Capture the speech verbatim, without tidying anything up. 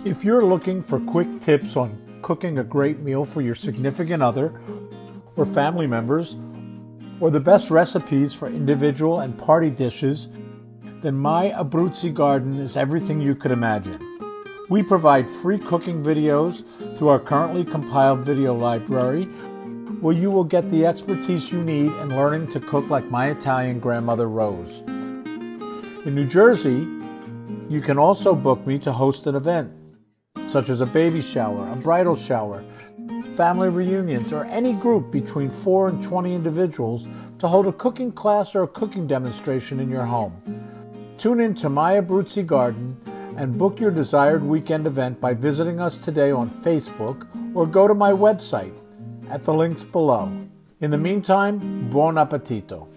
If you're looking for quick tips on cooking a great meal for your significant other or family members, or the best recipes for individual and party dishes, then My Abruzzi Garden is everything you could imagine. We provide free cooking videos through our currently compiled video library, where you will get the expertise you need in learning to cook like my Italian grandmother Rose. In New Jersey, you can also book me to host an event, such as a baby shower, a bridal shower, family reunions, or any group between four and twenty individuals to hold a cooking class or a cooking demonstration in your home. Tune in to My Abruzzi Garden and book your desired weekend event by visiting us today on Facebook or go to my website at the links below. In the meantime, buon appetito.